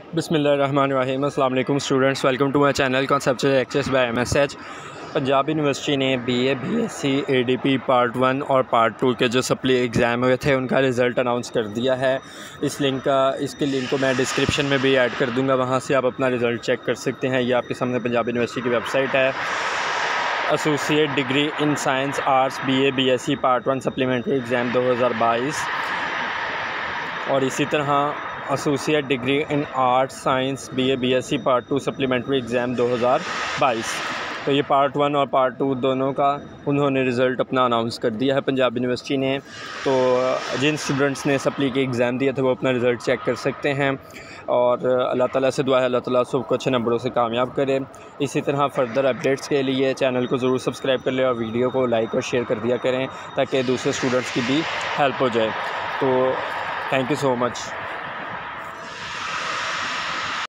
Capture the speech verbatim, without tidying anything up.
बिस्मिल्लाहिर्रहमानिर्रहीम। अस्सलाम वालेकुम students, welcome to my channel conceptual lectures by M S H. Punjab University ने BA, BSc, ADP part one और part two के जो सप्ली एग्ज़ाम हुए थे उनका रिज़ल्ट अनाउंस कर दिया है। इस लिंक का इसके लिंक को मैं डिस्क्रिप्शन में भी ऐड कर दूंगा, वहाँ से आप अपना रिज़ल्ट चेक कर सकते हैं। ये आपके सामने पंजाब यूनिवर्सिटी की वेबसाइट है। Associate degree in science arts BA, BSc part one supplementary exam दो हज़ार बाईस और इसी तरह associate degree in arts science BA, BSc part two supplementary exam दो हज़ार बाईस। तो ये पार्ट वन और पार्ट टू दोनों का उन्होंने रिज़ल्ट अपना अनाउंस कर दिया है पंजाब यूनिवर्सिटी ने। तो जिन स्टूडेंट्स ने सप्ली के एग्ज़ाम दिए थे वो अपना रिज़ल्ट चेक कर सकते हैं और अल्लाह ताला से दुआ है अल्लाह ताला सबको अच्छे नंबरों से कामयाब करे। इसी तरह फ़र्दर अपडेट्स के लिए चैनल को ज़रूर सब्सक्राइब कर लें और वीडियो को लाइक और शेयर कर दिया करें ताकि दूसरे स्टूडेंट्स की भी हेल्प हो जाए। तो थैंक यू सो मच।